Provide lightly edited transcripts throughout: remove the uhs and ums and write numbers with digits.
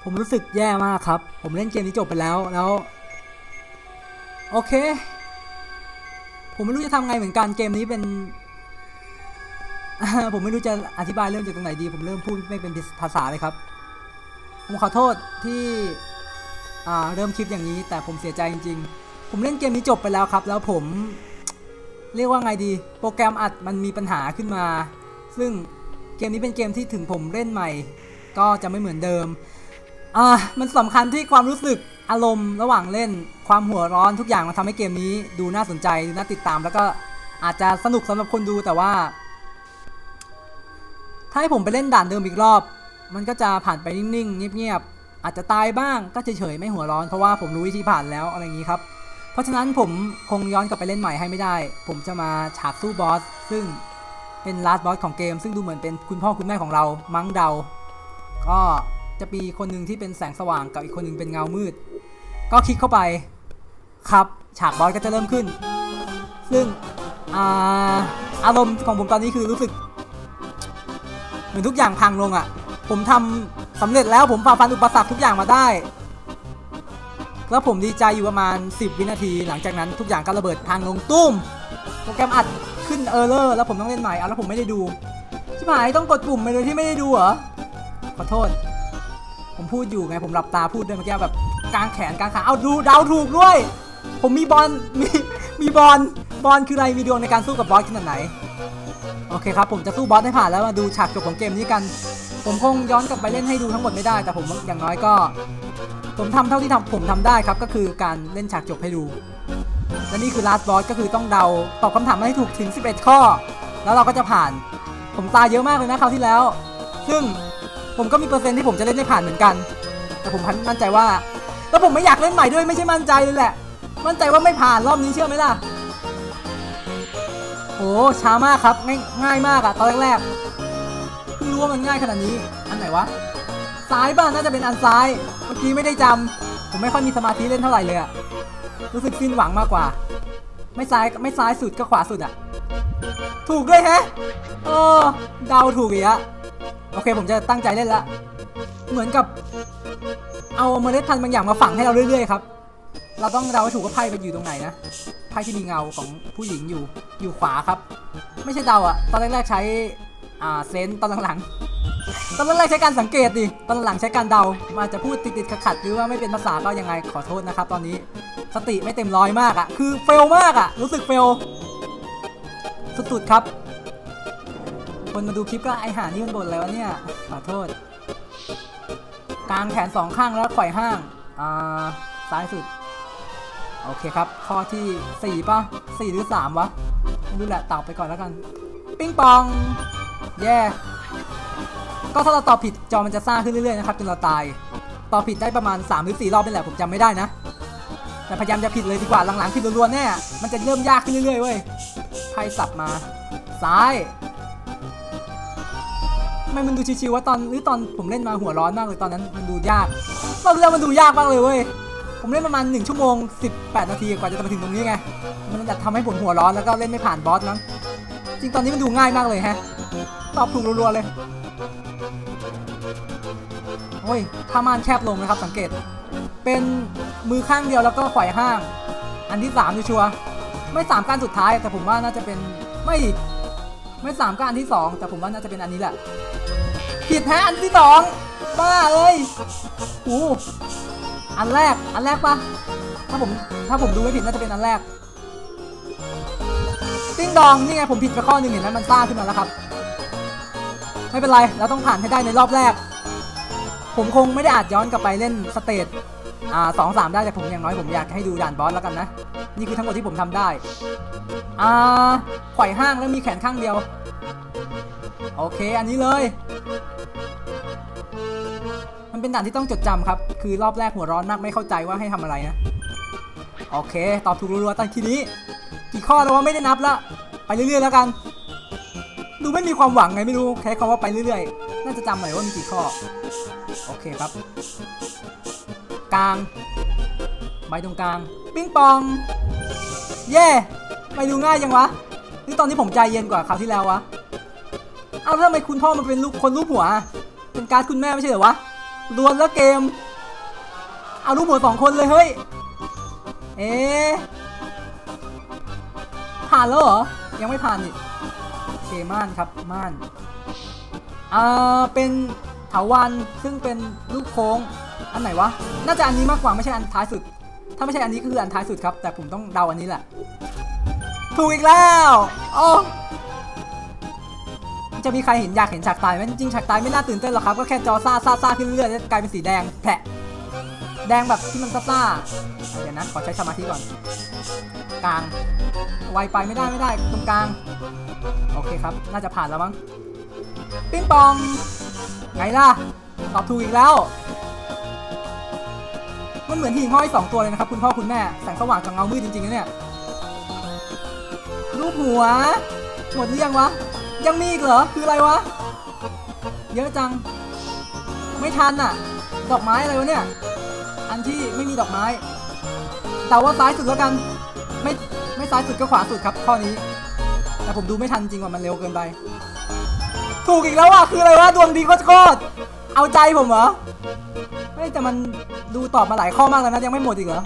ผมรู้สึกแย่มากครับผมเล่นเกมนี้จบไปแล้วโอเคผมไม่รู้จะทำไงเหมือนกันเกมนี้เป็น ผมไม่รู้จะอธิบายเรื่องจากตรงไหนดีผมเริ่มพูดไม่เป็นภาษาเลยครับผมขอโทษที่เริ่มคลิปอย่างนี้แต่ผมเสียใจจริงๆผมเล่นเกมนี้จบไปแล้วครับแล้วผมเรียกว่าไงดีโปรแกรมอัดมันมีปัญหาขึ้นมาซึ่งเกมนี้เป็นเกมที่ถึงผมเล่นใหม่ก็จะไม่เหมือนเดิมมันสำคัญที่ความรู้สึกอารมณ์ระหว่างเล่นความหัวร้อนทุกอย่างมันทำให้เกมนี้ดูน่าสนใจดูน่าติดตามแล้วก็อาจจะสนุกสำหรับคนดูแต่ว่าถ้าให้ผมไปเล่นด่านเดิมอีกรอบมันก็จะผ่านไปนิ่งๆเงียบๆอาจจะตายบ้างก็เฉยๆไม่หัวร้อนเพราะว่าผมรู้วิธีผ่านแล้วอะไรอย่างนี้ครับเพราะฉะนั้นผมคงย้อนกลับไปเล่นใหม่ให้ไม่ได้ผมจะมาฉากสู้บอสซึ่งเป็นลาสบอสของเกมซึ่งดูเหมือนเป็นคุณพ่อคุณแม่ของเรามั้งเดาก็จะมีคนหนึ่งที่เป็นแสงสว่างกับอีกคนหนึ่งเป็นเงามืดก็คลิกเข้าไปครับฉากบอสก็จะเริ่มขึ้นซึ่งอารมณ์ของผมตอนนี้คือรู้สึกเหมือนทุกอย่างพังลงอ่ะผมทำสำเร็จแล้วผมฝ่าฟันอุปสรรคทุกอย่างมาได้แล้วผมดีใจอยู่ประมาณ10 วินาทีหลังจากนั้นทุกอย่างก็ระเบิดพังลงตุ้มโปรแกรมอัดขึ้นเออร์เลอร์แล้วผมต้องเล่นใหม่แล้วผมไม่ได้ดูชิบหายต้องกดปุ่มไปโดยที่ไม่ได้ดูเหรอขอโทษผมพูดอยู่ไงผมหลับตาพูดด้วยเมื่อกี้แบบกางแขนกางขาเอาดูเดาถูกด้วยผมมีบอลมีบอลคืออะไรมีดวงในการสู้กับบอสขนาดไหนโอเคครับผมจะสู้บอสให้ผ่านแล้วมาดูฉากจบของเกมนี้กันผมคงย้อนกลับไปเล่นให้ดูทั้งหมดไม่ได้แต่ผมอย่างน้อยก็ผมทำเท่าที่ผมทำได้ครับก็คือการเล่นฉากจบให้ดูและนี่คือ last boss ก็คือต้องเดาตอบคำถามให้ถูกถึง11 ข้อแล้วเราก็จะผ่านผมตายเยอะมากเลยนะคราวที่แล้วซึ่งผมก็มีเปอร์เซ็นต์ที่ผมจะเล่นได้ผ่านเหมือนกันแต่ผมมั่นใจว่าแล้วผมไม่อยากเล่นใหม่ด้วยไม่ใช่มั่นใจเลยแหละมั่นใจว่าไม่ผ่านรอบนี้เชื่อไหมล่ะโอ้ช้ามากครับง่ายมากอะตอนแรกๆเพิ่งรู้ว่ามันง่ายขนาดนี้อันไหนวะซ้ายบ้างน่าจะเป็นอันซ้ายเมื่อกี้ไม่ได้จำผมไม่ค่อยมีสมาธิเล่นเท่าไหร่เลยอะรู้สึกสิ้นหวังมากกว่าไม่ซ้ายสุดก็ขวาสุดอะถูกด้วยแฮะเดาถูกอีกอะโอเคผมจะตั้งใจเล่นละเหมือนกับเอาเมล็ดพันธุ์บางอย่างมาฝังให้เราเรื่อยๆครับเราต้องเดาถูกว่าไพ่เป็นอยู่ตรงไหนนะไพ่ที่มีเงาของผู้หญิงอยู่ขวาครับไม่ใช่เดาอะตอนแรกๆใช้เซนส์ตอนหลังๆใช้การสังเกตดิตอนหลังใช้การเดาอาจจะพูดติดขัดหรือว่าไม่เป็นภาษาก็ยังไงขอโทษนะครับตอนนี้สติไม่เต็มร้อยมากอะคือเฟลมากอะรู้สึกเฟลสุดๆครับคนมาดูคลิปก็ไอหานี่มันบ่นอะไรวะเนี่ยขอโทษกางแขน2 ข้างแล้วไขว่ห้างซ้ายสุดโอเคครับข้อที่4ป่ะ4หรือ3วะไม่รู้แหละตอบไปก่อนแล้วกันปิ้งปองแย่ก็ถ้าเราตอบผิดจอมันจะซ่าขึ้นเรื่อยๆนะครับจนเราตายตอบผิดได้ประมาณ3 หรือ 4 รอบนี่แหละผมจำไม่ได้นะแต่พยายามจะผิดเลยดีกว่าหลังๆผิดรัวๆแน่มันจะเริ่มยากขึ้นเรื่อยๆเว้ยไพ่สับมาซ้ายทำไมมันดูชิวๆว่าตอนผมเล่นมาหัวร้อนมากเลยตอนนั้นมันดูยากตอนเล่นมันดูยากมากเลยเว้ยผมเล่นประมาณ1 ชั่วโมง 18 นาทีกว่าจะมาถึงตรงนี้ไงมันจะทำให้ผมหัวร้อนแล้วก็เล่นไม่ผ่านบอสมั้งจริงตอนนี้มันดูง่ายมากเลยฮะตอบถูกรัวๆเลยโอ้ยผ้าม่านแคบลงนะครับสังเกตเป็นมือข้างเดียวแล้วก็ไขว่ห้างอันที่3ชัวร์ไม่3การสุดท้ายแต่ผมว่าน่าจะเป็นไม่3ก็อันที่2แต่ผมว่าน่าจะเป็นอันนี้แหละผิดแท้อันที่2บ้าเลยอันแรกปะถ้าผมดูไม่ผิดน่าจะเป็นอันแรกติ้งดองนี่ไงผมผิดไปข้อหนึ่งเห็นไหมมันซ่าขึ้นมาแล้วครับไม่เป็นไรเราต้องผ่านให้ได้ในรอบแรกผมคงไม่ได้อาจย้อนกลับไปเล่นสเตจ2-3ได้แต่ผมอย่างน้อยผมอยากให้ดูด่านบอสแล้วกันนะนี่คือทั้งหมดที่ผมทำได้ไขว่ห้างแล้วมีแขนข้างเดียวโอเคอันนี้เลยมันเป็นด่านที่ต้องจดจำครับคือรอบแรกหัวร้อนมากไม่เข้าใจว่าให้ทำอะไรนะโอเคตอบถูกรัวๆตั้งทีนี้กี่ข้อแล้วว่าไม่ได้นับละไปเรื่อยๆแล้วกันดูไม่มีความหวังไงไม่รู้แค่คำว่าไปเรื่อยๆน่าจะจำหน่อยว่ามีกี่ข้อโอเคครับกลางใบตรงกลางปิ้งปองเย่ไม่ดูง่ายจังวะนี่ตอนนี้ผมใจเย็นกว่าคราวที่แล้ววะทำไมคุณพ่อมันเป็นคนรูปหัวเป็นการ์ดคุณแม่ไม่ใช่เหรอวะดวลแล้วเกมเอาลูกหัว2 คนเลยเฮ้ยผ่านแล้วเหรอยังไม่ผ่านนี่โอเคม่านครับม่านเป็นเถาวัลย์ซึ่งเป็นลูกโค้งอันไหนวะน่าจะอันนี้มากกว่าไม่ใช่อันท้ายสุดถ้าไม่ใช่อันนี้ก็คืออันท้ายสุดครับแต่ผมต้องเดาอันนี้แหละถูกอีกแล้วโอ้จะมีใครอยากเห็นฉากตายไหมจริงๆฉากตายไม่น่าตื่นเต้นหรอกครับก็แค่จอซ่าขึ้นเรื่อยๆกลายเป็นสีแดงแผลแดงแบบที่มันซ่าเดี๋ยวนะขอใช้สมาธิก่อนกลางไวไปไม่ได้ตรงกลางโอเคครับน่าจะผ่านแล้วมั้งปิ้งปองไงล่ะตอบถูกอีกแล้วมันเหมือนหิ่งห้อย2 ตัวเลยนะครับคุณพ่อคุณแม่แสงสว่างกับเงามืดจริงๆนะเนี่ยรูปหัวหมดหรือยังวะยังมีอีกเหรอคืออะไรวะเยอะจังไม่ทันอ่ะดอกไม้อะไรวะเนี่ยอันที่ไม่มีดอกไม้แต่ว่าซ้ายสุดแล้วกันไม่ซ้ายสุดก็ขวาสุดครับข้อนี้แต่ผมดูไม่ทันจริงว่ามันเร็วเกินไปถูกอีกแล้วอ่ะคืออะไรวะดวงดีโคตรเอาใจผมเหรอเฮ้ยแต่มันดูตอบมาหลายข้อมากแล้วนะยังไม่หมดอีกเหรอ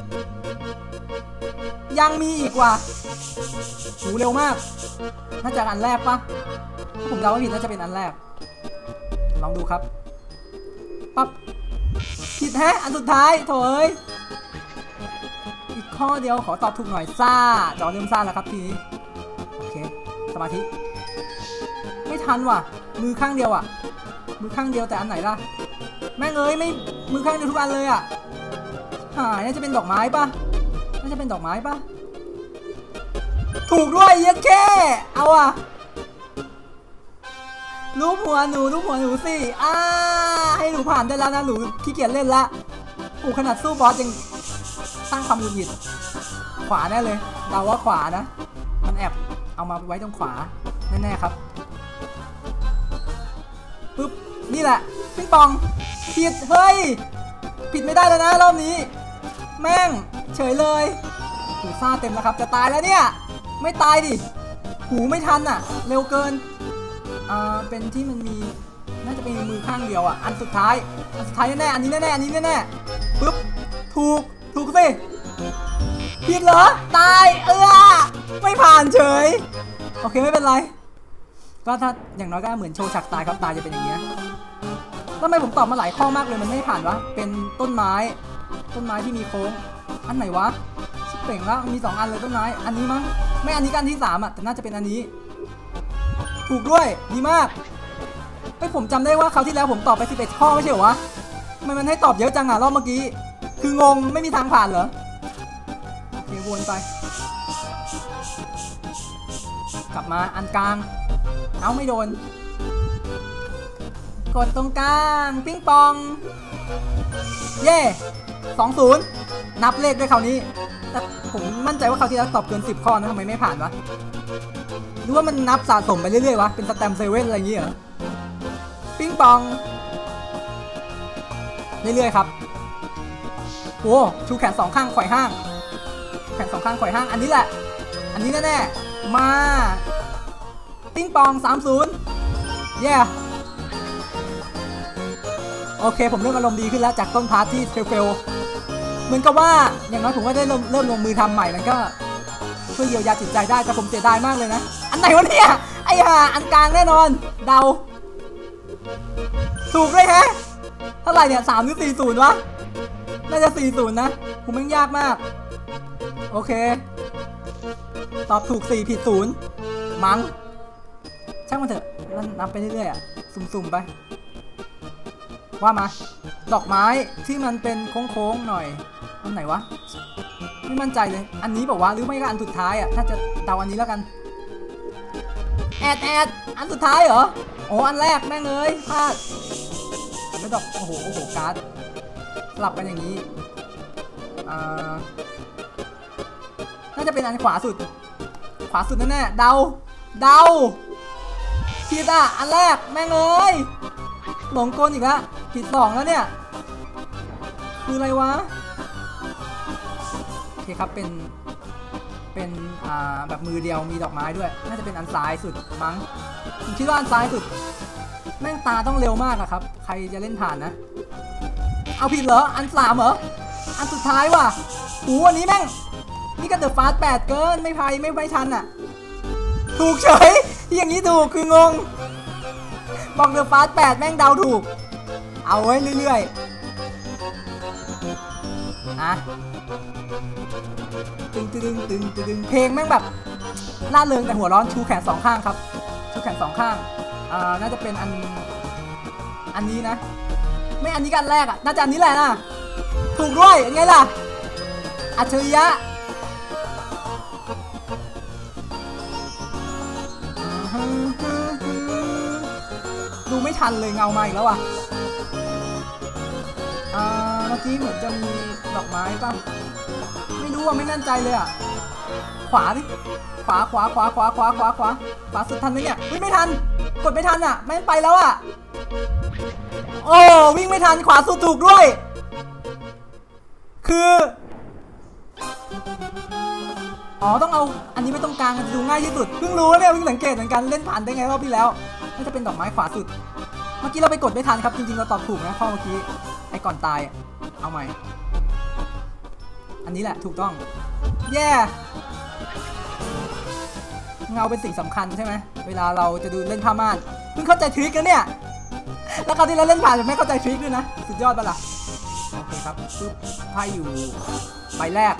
ยังมีอีกว่ะหูเร็วมากน่าจะอันแรกปะผมเดาว่าผิดน่าจะเป็นอันแรกลองดูครับปั๊บผิดแฮะอันสุดท้ายโถ่เอ้ยอีกข้อเดียวขอตอบถูกหน่อยซ่าจอเริ่มซ่าแล้วครับทีนี้โอเคสมาธิไม่ทันว่ะมือข้างเดียวอ่ะมือข้างเดียวแต่อันไหนล่ะแม่งเอ้ยไม่มือข้างเดียวทุกอันเลยอ่ะน่าจะเป็นดอกไม้ปะน่าจะเป็นดอกไม้ปะถูกด้วยเยอะแค่เอาอ่ะรูปหัวหนูสิให้หนูผ่านได้แล้วนะหนูขี้เกียจเล่นละขนาดสู้บอสยังสร้างความหงุดหงิดขวาแน่เลยเดาว่าขวานะมันแอบเอามาไว้ตรงขวาแน่ๆครับปึ๊บนี่แหละปิ้งปองผิดเฮ้ยผิดไม่ได้แล้วนะรอบนี้แม่งเฉยเลยหูซ่าเต็มแล้วครับจะตายแล้วเนี่ยไม่ตายดิหูไม่ทันอ่ะเร็วเกินเป็นที่มันมีน่าจะเป็นมือข้างเดียวอ่ะอันสุดท้ายแน่ๆอันนี้แน่ปึ๊บถูกสิผิดเหรอตายไม่ผ่านเฉยโอเคไม่เป็นไรก็ถ้าอย่างน้อยก็เหมือนโชว์ฉากตายครับตายจะเป็นอย่างเงี้ยทำไมผมตอบมาหลายข้อมากเลยมันไม่ผ่านวะเป็นต้นไม้ที่มีโค้งอันไหนวะชิบเป่งแล้วมี2 อันเลยต้นไม้อันนี้มั้งไม่อันนี้กันที่3อ่ะแต่น่าจะเป็นอันนี้ถูกด้วยดีมากผมจำได้ว่าคราวที่แล้วผมตอบไป11 ข้อไม่ใช่เหรอวะทำไมมันให้ตอบเยอะจังอ่ะรอบเมื่อกี้คืองงไม่มีทางผ่านเหรอโอเควนไปกลับมาอันกลางเอาไม่โดนกดตรงกลางปิ้งปองเย่20นับเลขด้วยคราวนี้แต่ผมมั่นใจว่าคราวที่แล้วตอบเกิน10 ข้อนะทำไมไม่ผ่านวะหรือว่ามันนับสะสมไปเรื่อยๆวะเป็นสแตมป์เซเว่นอะไรอย่างเงี้ยเหรอปิ้งปองเรื่อยๆครับโอ้ชูแขน2 ข้างไขว่ห้างแขน2 ข้างไขว่ห้างอันนี้แหละอันนี้แน่ๆมาปิ้งปอง30เย่โอเคผมเริ่มอารมณ์ดีขึ้นแล้วจากต้นพาร์ทที่เฟลเหมือนกับว่าอย่างน้อยผมก็ได้เริ่มลงมือทำใหม่มันก็ช่วยเยียวยาจิตใจได้แต่ผมเสียดายมากเลยนะอันไหนวะเนี่ยไอ้ห่าอันกลางแน่นอนเดาถูกเลยฮะเท่าไหร่เนี่ย3 หรือ 40วะน่าจะ40นะผมแม่งยากมากโอเคตอบถูก4ผิด0มั้งช่างมันเถอะนับไปเรื่อยๆอ่ะสุ่มๆไปว่ามาดอกไม้ที่มันเป็นโค้งๆหน่อยอันไหนวะไม่มั่นใจเลยอันนี้บอกว่าหรือไม่ก็อันสุดท้ายอ่ะถ้าจะเดาอันนี้แล้วกันแอดอันสุดท้ายเหรอโอ้อันแรกแม่งเลยพลาดไม่ดอกโอ้โหการ์ดสลับกันอย่างนี้น่าจะเป็นอันขวาสุดแน่ๆเดาผิดอ่ะอันแรกแม่งเลยหลงกลอีกแล้วผิด2แล้วเนี่ยคืออะไรวะโอเคครับเป็นแบบมือเดียวมีดอกไม้ด้วยน่าจะเป็นอันซ้ายสุดมั้งผมคิดว่าอันซ้ายสุดแม่งตาต้องเร็วมากอะครับใครจะเล่นผ่านนะเอาผิดเหรออัน3เหรออันสุดท้ายว่ะหูอันนี้แม่งนี่ก็เดอะฟาสต์8เกินไม่ทันอ่ะถูกเฉยอย่างนี้ถูกคืองงบอกเดอะฟาสต์8แม่งเดาถูกเอาไว้เรื่อยๆอ่ะตึงเพลงแม่งแบบน่าเริงแต่หัวร้อนชูแขน2ข้างครับชูแขน2ข้างน่าจะเป็นอันนี้นะไม่อันนี้กันแรกอ่ะน่าจะอันนี้แหละนะถูกด้วยยังไงล่ะอัจฉริยะดูไม่ทันเลยเงามาอีกแล้วอ่ะเมื่อกี้เหมือนจะมีดอกไม้ป่ะไม่รู้อ่ะไม่แน่ใจเลยอ่ะขวาดิขวาสุดทันไหมเนี่ยไม่ทันกดไม่ทันอ่ะไม่ไปแล้วอ่ะโอ้วิ่งไม่ทันขวาสุดถูกด้วยคือต้องเอาอันนี้ไม่ตรงกลางจะดูง่ายที่สุดเพิ่งรู้เนี่ยเพิ่งสังเกตเหมือนกันเล่นผ่านได้ไงรอบที่แล้วน่าจะเป็นดอกไม้ขวาสุดเมื่อกี้เราไปกดไม่ทันครับจริงๆเราตอบถูกนะข้อเมื่อกี้ไอ้ก่อนตายเอาใหม่อันนี้แหละถูกต้องแย่เงาเป็นสิ่งสำคัญใช่ไหมเวลาเราจะดูเล่นผ้าม่านเพิ่งเข้าใจทริคกันเนี่ยแล้วคราวที่เราเล่นผ่านจะไม่เข้าใจทริคด้วยนะสุดยอดปะล่ะโอเคครับปึ๊บไพ่อยู่ใบแรก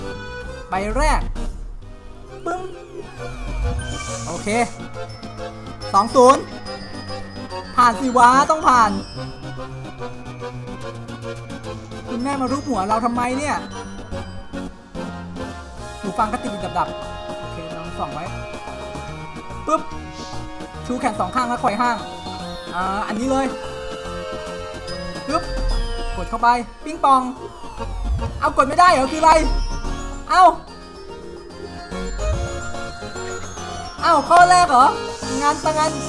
ปึ้งโอเค20ผ่านสิวะต้องผ่านคุณแม่มารูปหัวเราทำไมเนี่ยหูฟังก็ติดดับโอเคลองส่องไว้ปึ๊บชูแขน2ข้างแล้วไขว่ห้างอันนี้เลยปึ๊บกดเข้าไปปิ้งปองเอากดไม่ได้เหรอคืออะไรเอาข้อแรกเหรองาน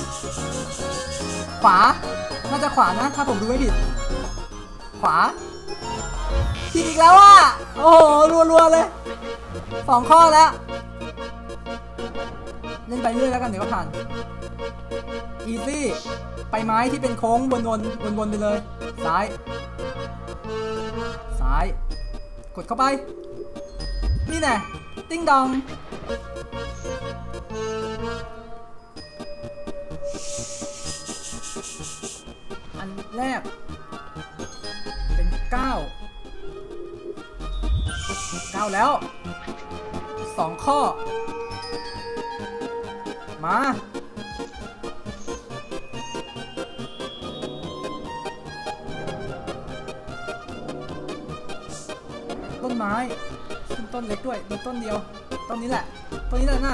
ขวาน่าจะขวานะถ้าผมดูไม่ผิดขวาผิดอีกแล้วอ่ะโอ้โหรัวๆเลย2ข้อแล้วเล่นไปเรื่อยแล้วกันเดี๋ยวก็ผ่านอีซี่ไปไม้ที่เป็นโค้งวนไปเลยซ้ายกดเข้าไปนี่แน่ติ้งดองอันแรกเป็น9แล้ว2ข้อมาต้นไม้ขึ้นต้นเล็กด้วยต้นเดียวต้นนี้แหละนะ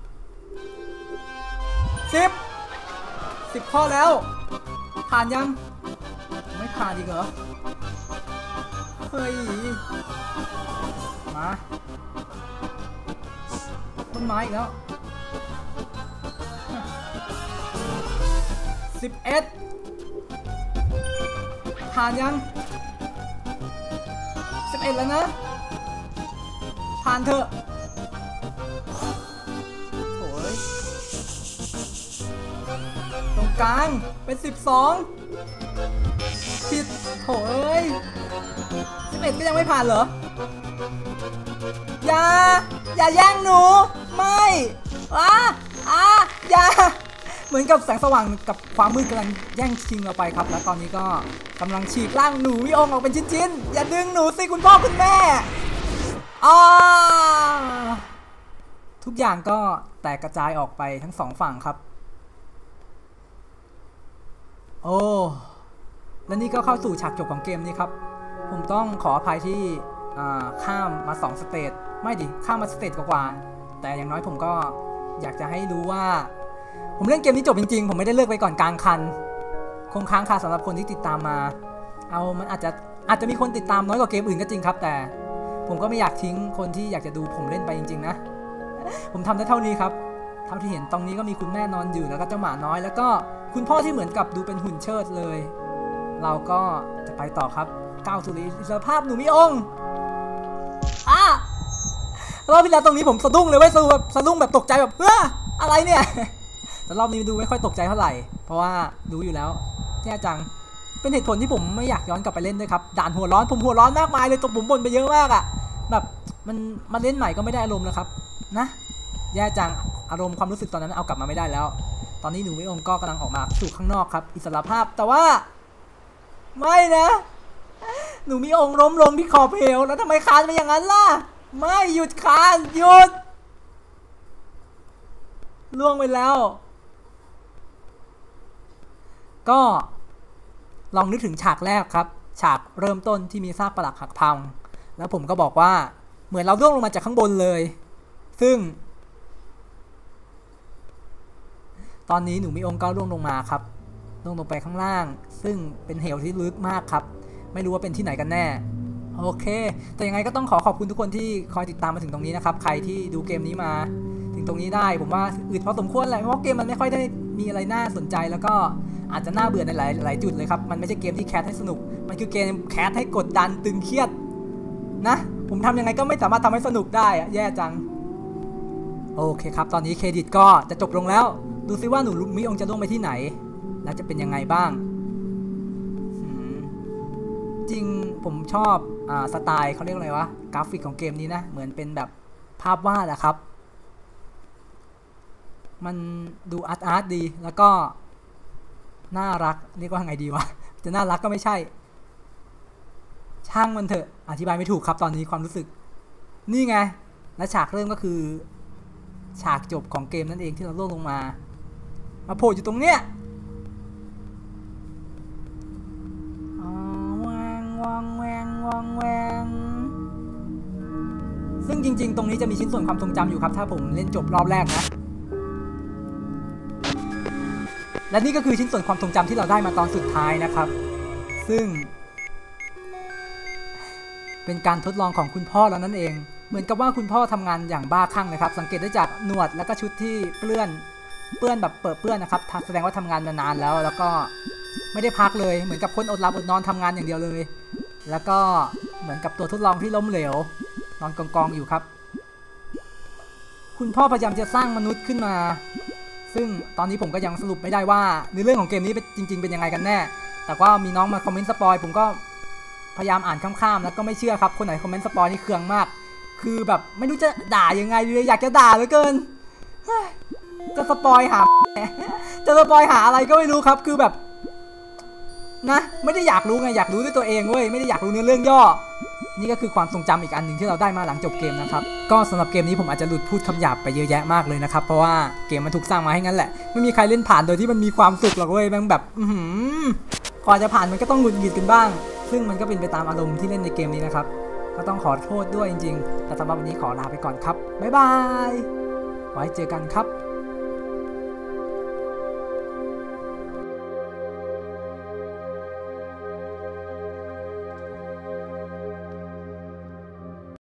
10ข้อแล้วผ่านยังไม่ผ่านอีกเหรอเฮ้ยมาต้นไม้อีกแล้ว11ผ่านยัง11แล้วนะผ่านเถอะโถ่ตรงกลางเป็น12ผิดโถ่11ก็ยังไม่ผ่านเหรออย่าแย่งหนูไม่อย่าเหมือนกับแสงสว่างกับความมืดกำลังแย่งชิงเราไปครับแล้วตอนนี้ก็กำลังฉีกร่างหนูวิองออกเป็นชิ้นๆอย่าดึงหนูสิคุณพ่อคุณแม่ทุกอย่างก็แตกกระจายออกไปทั้ง2ฝั่งครับโอ้และนี่ก็เข้าสู่ฉากจบของเกมนี้ครับผมต้องขออภัยที่ข้ามมา2สเตจไม่ดิข้ามมาสเตจกว่าแต่อย่างน้อยผมก็อยากจะให้รู้ว่าผมเล่นเกมนี้จบจริงๆผมไม่ได้เลิกไปก่อนกลางคันคงค้างคาสำหรับคนที่ติดตามมามันอาจจะมีคนติดตามน้อยกว่าเกมอื่นก็จริงครับแต่ผมก็ไม่อยากทิ้งคนที่อยากจะดูผมเล่นไปจริงๆนะผมทำได้เท่านี้ครับเท่าที่เห็นตรงนี้ก็มีคุณแม่นอนอยู่แล้วก็เจ้าหมาน้อยแล้วก็คุณพ่อที่เหมือนกับดูเป็นหุ่นเชิดเลยเราก็จะไปต่อครับก้าวสู่อิสรภาพหนูมิองรอบที่แล้วตรงนี้ผมสะดุ้งเลยเว้ยสะดุ้งแบบตกใจแบบอะไรเนี่ยแต่รอบนี้ดูไม่ค่อยตกใจเท่าไหร่เพราะว่ารู้อยู่แล้วแย่จังเป็นเหตุผลที่ผมไม่อยากย้อนกลับไปเล่นด้วยครับด่านหัวร้อนผมหัวร้อนมากมายเลยตกผมบ่นไปเยอะมากอะแบบมันมาเล่นใหม่ก็ไม่ได้อารมณ์แล้วครับนะแย่จังอารมณ์ความรู้สึกตอนนั้นเอากลับมาไม่ได้แล้วตอนนี้หนูมิองก็กำลังออกมาสู่ข้างนอกครับอิสรภาพแต่ว่าไม่นะหนูมิองล้มลงที่ขอบเหวแล้วทำไมคานไปอย่างนั้นล่ะไม่หยุดคานหยุดล่วงไปแล้วก็ลองนึกถึงฉากแรกครับฉากเริ่มต้นที่มีซากปรักหักพังแล้วผมก็บอกว่าเหมือนเราล่วงลงมาจากข้างบนเลยซึ่งตอนนี้หนูมิองก็ล่วงลงมาครับล่วงลงไปข้างล่างซึ่งเป็นเหวที่ลึกมากครับไม่รู้ว่าเป็นที่ไหนกันแน่โอเคแต่ยังไงก็ต้องขอบคุณทุกคนที่คอยติดตามมาถึงตรงนี้นะครับใครที่ดูเกมนี้มาถึงตรงนี้ได้ผมว่าอึดพอสมควรแหละเพราะเกมมันไม่ค่อยได้มีอะไรน่าสนใจแล้วก็อาจจะน่าเบื่อในหลายจุดเลยครับมันไม่ใช่เกมที่แคสให้สนุกมันคือเกมแคสให้กดดันตึงเครียดนะผมทำยังไงก็ไม่สามารถทำให้สนุกได้อะแย่จังโอเคครับตอนนี้เครดิตก็จะจบลงแล้วดูซิว่าหนูมิองจะล่วงไปที่ไหนแล้วจะเป็นยังไงบ้างจริงผมชอบสไตล์เขาเรียกอะไรวะกราฟิกของเกมนี้นะเหมือนเป็นแบบภาพวาดอะครับมันดูอาร์ตดีแล้วก็น่ารักเรียกว่าไงดีวะจะน่ารักก็ไม่ใช่ช่างมันเถอะอธิบายไม่ถูกครับตอนนี้ความรู้สึกนี่ไงและฉากเริ่มก็คือฉากจบของเกมนั่นเองที่เราล่วงลงมาโผล่อยู่ตรงเนี้ยซึ่งจริงๆตรงนี้จะมีชิ้นส่วนความทรงจำอยู่ครับถ้าผมเล่นจบรอบแรกนะและนี่ก็คือชิ้นส่วนความทรงจำที่เราได้มาตอนสุดท้ายนะครับซึ่งเป็นการทดลองของคุณพ่อแล้วนั่นเองเหมือนกับว่าคุณพ่อทำงานอย่างบ้าคลั่งนะครับสังเกตได้จากหนวดแล้วก็ชุดที่เปื้อนแบบเปื้อนนะครับแสดงว่าทำงานมานานแล้วก็ไม่ได้พักเลยเหมือนกับคนอดหลับอดนอนทำงานอย่างเดียวเลยแล้วก็เหมือนกับตัวทดลองที่ล้มเหลวนอนกองอยู่ครับคุณพ่อพยายามจะสร้างมนุษย์ขึ้นมาซึ่งตอนนี้ผมก็ยังสรุปไม่ได้ว่าในเรื่องของเกมนี้จริงๆเป็นยังไงกันแน่แต่ว่ามีน้องมาคอมเมนต์สปอยผมก็พยายามอ่านข้ามๆแล้วก็ไม่เชื่อครับคนไหนคอมเมนต์สปอยนี่เคืองมากคือแบบไม่รู้จะด่ายังไงเลยอยากจะด่าเหลือเกินจะสปอยหาจะสปอยหาอะไรก็ไม่รู้ครับคือแบบนะไม่ได้อยากรู้ไงอยากรู้ด้วยตัวเองเว้ยไม่ได้อยากรู้เนื้อเรื่องย่อนี่ก็คือความทรงจำอีกอันหนึ่งที่เราได้มาหลังจบเกมนะครับก็สำหรับเกมนี้ผมอาจจะหลุดพูดคำหยาบไปเยอะแยะมากเลยนะครับเพราะว่าเกมมันถูกสร้างมาให้งั้นแหละไม่มีใครเล่นผ่านโดยที่มันมีความสุขหรอกเว้ยแม่งแบบก่อนจะผ่านมันก็ต้องหงุดหงิดกันบ้างซึ่งมันก็เป็นไปตามอารมณ์ที่เล่นในเกมนี้นะครับก็ต้องขอโทษด้วยจริงๆแต่สำหรับวันนี้ขอลาไปก่อนครับบ๊ายบายไว้เจอกันครับ